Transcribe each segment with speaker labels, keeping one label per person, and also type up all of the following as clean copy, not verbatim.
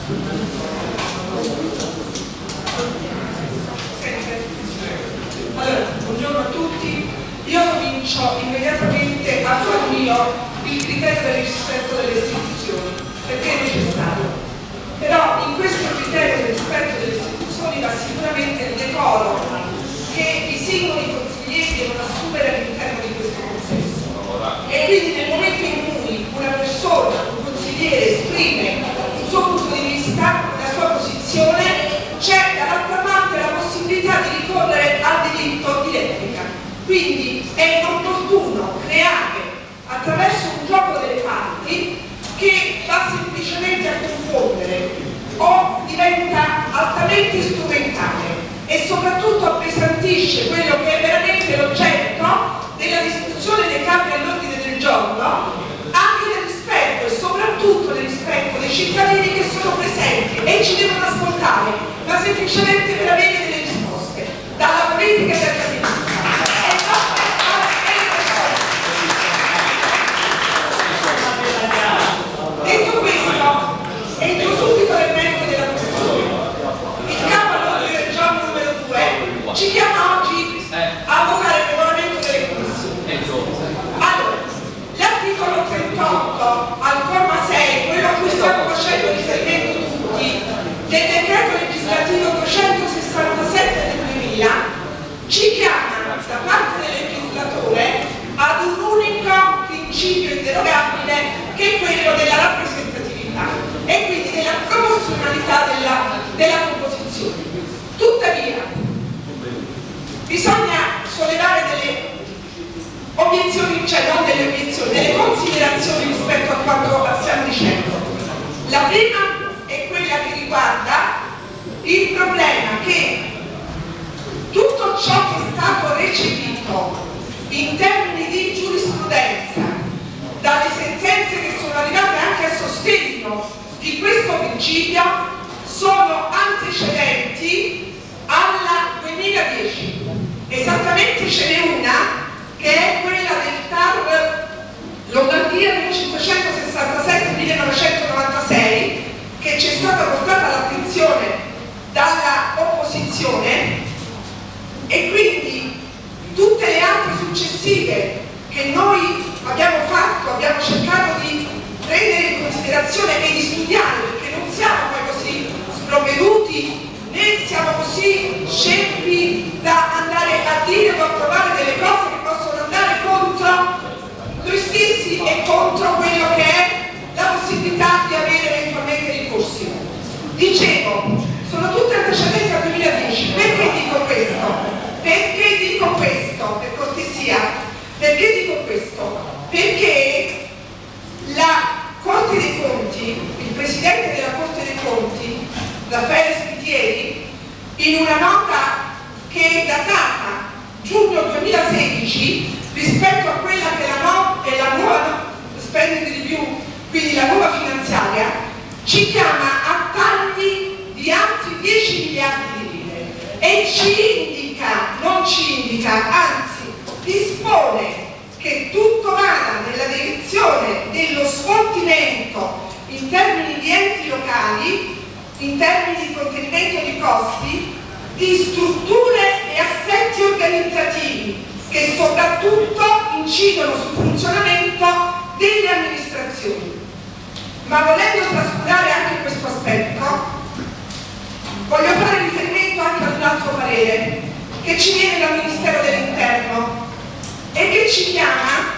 Speaker 1: Allora, buongiorno a tutti. Io comincio immediatamente a far mio il criterio del rispetto delle istituzioni, perché è necessario. Però in questo criterio del rispetto delle istituzioni va sicuramente il decoro che i singoli consiglieri devono assumere all'interno di questo consesso. E quindi nel momento in cui una persona, un consigliere, esprime un suo punto di vista, la sua posizione, c'è dall'altra parte la possibilità di ricorrere al diritto di replica. Quindi è inopportuno creare attraverso un gioco delle parti che va semplicemente a confondere o diventa altamente strumentale e soprattutto appesantisce quello che è veramente l'oggetto della discussione dei cambi all'ordine del giorno, anche nel rispetto e soprattutto nel rispetto dei cittadini che sono presenti e ci devono ascoltare, ma semplicemente per avere delle risposte dalla politica e dalla sinistra. Detto questo, entro subito nel merito della questione. Il capo all'ordine del giorno numero 2 ci chiama oggi a votare il regolamento delle commissioni. Allora, l'articolo 38 al comma 6, quello a cui stiamo facendo riferimento tutti, del decreto legislativo 267 del 2000, ci chiama da parte del legislatore ad un unico principio inderogabile, che è quello della rappresentatività e quindi della proporzionalità della composizione. Tuttavia, bisogna sollevare delle obiezioni, cioè non delle obiezioni, delle considerazioni rispetto a quanto stiamo dicendo. La prima è quella che riguarda il problema che tutto ciò che è stato recepito in termini di giurisprudenza dalle sentenze che sono arrivate anche a sostegno di questo principio sono antecedenti alla 2010. Esattamente ce n'è una che è quella del TAR Lombardia 1567-1996, che ci è stata portata all'attenzione dalla opposizione, e quindi tutte le altre successive che noi abbiamo fatto, abbiamo cercato di prendere in considerazione e di studiare, perché non siamo poi così sprovveduti né siamo così scempi da andare a dire o a trovare delle cose che possono andare contro noi stessi e contro quello che è la possibilità di avere eventualmente ricorsi. Dicevo, sono tutte antecedenti al 2010. Perché dico questo? Perché dico questo, per cortesia? Perché dico questo? Perché la Corte dei Conti, il Presidente della Corte dei Conti, Raffaele Spitieri, in una nota che è datata giugno 2016 rispetto a quella che è la nuova spending review, quindi la nuova finanziaria, ci chiama a tagli di altri 10 miliardi di lire e ci indica, non ci indica, anzi dispone che tutto vada nella direzione dello sfoltimento in termini di enti locali, in termini di contenimento di costi, di strutture e assetti organizzativi che soprattutto incidono sul funzionamento delle amministrazioni. Ma volendo trascurare anche questo aspetto, voglio fare riferimento anche ad un altro parere che ci viene dal Ministero dell'Interno e che ci chiama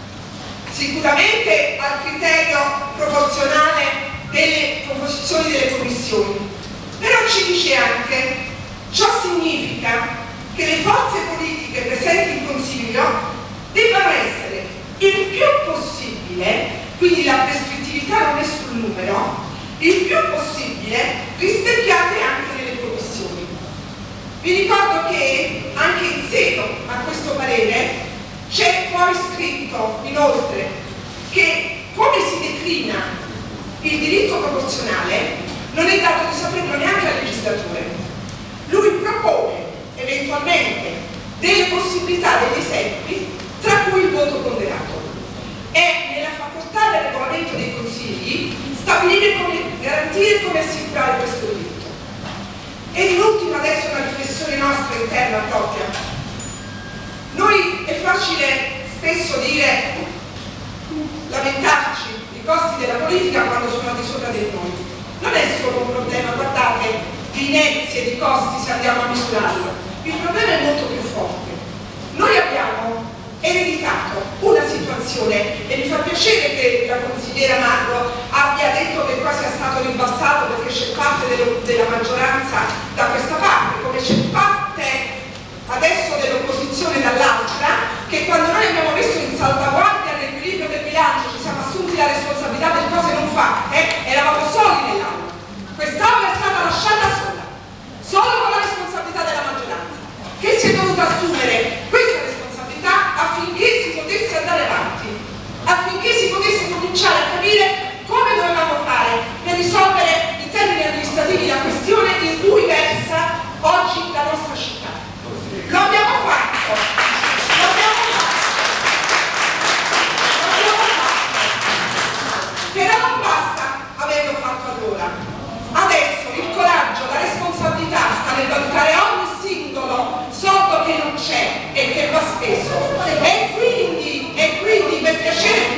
Speaker 1: sicuramente al criterio proporzionale delle composizioni delle commissioni, però ci dice anche: ciò significa che le forze politiche presenti in Consiglio debbano essere il più possibile, quindi la prescrittività non è sul numero, il più possibile rispecchiate anche nelle commissioni. Vi ricordo che anche in seno a questo parere c'è poi scritto inoltre che come si declina il diritto proporzionale non è dato di saperlo neanche al legislatore. Lui propone eventualmente delle possibilità, degli esempi, tra cui il voto ponderato. È nella facoltà del regolamento dei consigli stabilire come garantire garantire e come assicurare questo diritto. E in ultimo adesso una riflessione nostra interna propria. Noi è facile spesso dire, lamentarci i costi della politica quando sono al di sopra di noi. Non è solo un problema, guardate, di inezie, di costi se andiamo a misurarlo. Il problema è molto più forte. Noi abbiamo ereditato una situazione, e mi fa piacere che la consigliera Magro abbia detto che qua sia stato ribaltato perché c'è parte della maggioranza da questa parte, come c'è parte adesso dell'opposizione dall'altra, che quando noi abbiamo messo in salvaguardia l'equilibrio del bilancio ci siamo assunti la responsabilità delle cose non fatte, eravamo soli nell'aula. Quest'aula è stata lasciata sola, solo con la responsabilità della maggioranza, che si è dovuta assumere questa responsabilità affinché si potesse andare avanti, affinché si potesse cominciare a capire come dovevamo fare per risolvere in termini amministrativi la questione in cui versa oggi la nostra città. Lo abbiamo fatto, però non basta averlo fatto allora. Adesso il coraggio, la responsabilità sta nel valutare ogni singolo soldo che non c'è e che va speso. E quindi per piacere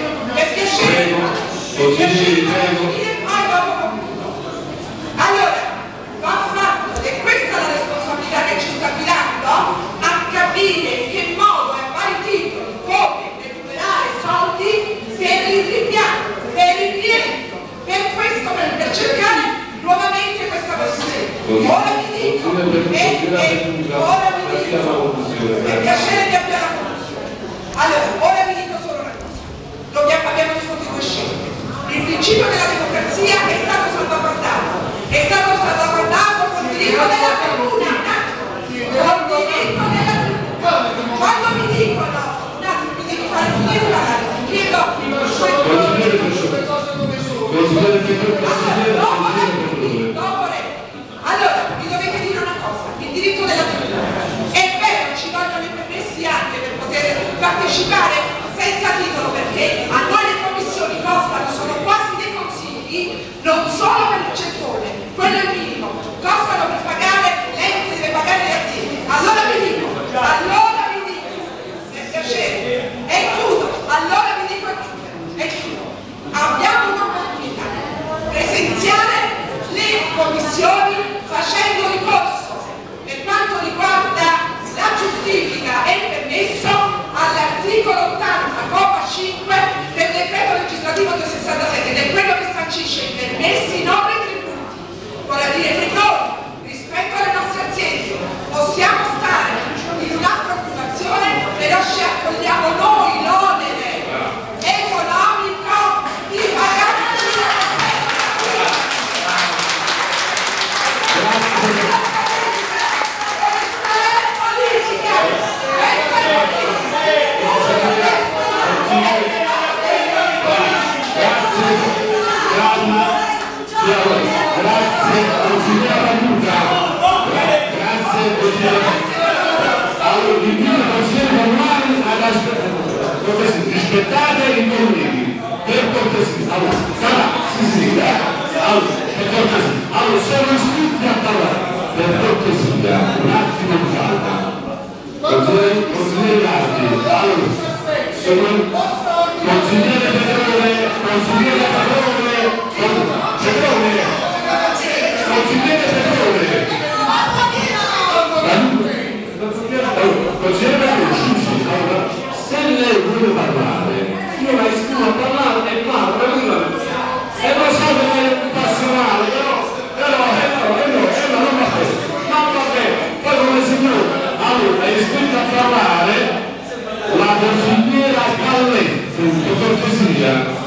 Speaker 1: allora va fatto, e questa è la responsabilità che ci sta guidando, a capire in che modo e a vari titoli come recuperare soldi per il ripiano, per il rientro, per questo, per cercare nuovamente questa possibilità. Ora vi dico, per piacere di avviare la conclusione. Allora, ora vi dico solo una cosa. Abbiamo di fronte due scelte. Il principio della democrazia è stato salvaguardato con il diritto della tribuna. Quando mi dicono, un attimo, mi devi fare finire la chiedo allora, mi dovete dire una cosa, il diritto della tribuna. È vero, ci vogliono i permessi anche per poter partecipare senza titolo, perché a noi le commissioni costano, sono quasi dei consigli, non solo per il gettone, quello è il minimo, costano per pagare, l'ente deve pagare le aziende. Allora vi dico, per piacere, e chiudo, allora vi dico e chiudo, abbiamo un'opportunità, presenziare le commissioni facendo ricorso per quanto riguarda la giustifica e il permesso all'articolo 80,5 del decreto legislativo 267, ed è quello che sancisce i permessi non retribuiti, vuol dire che noi rispetto alle nostre aziende possiamo stare in un'altra occupazione, però ci accogliamo noi l'onere economico di pagare
Speaker 2: rispettate i colleghi per cortesia. Allora, per cortesia. Allora, sono iscritti a parlare per cortesia, un attimo di calma. Consigliere Lardi, allora, consigliere Pedrone, consigliere se lei vuole parlare, io la iscrivo a parlare e parlo, e lo so che è un passionale, però non va bene, poi come signore, allora è iscritta a parlare la consigliera Galletti, per cortesia.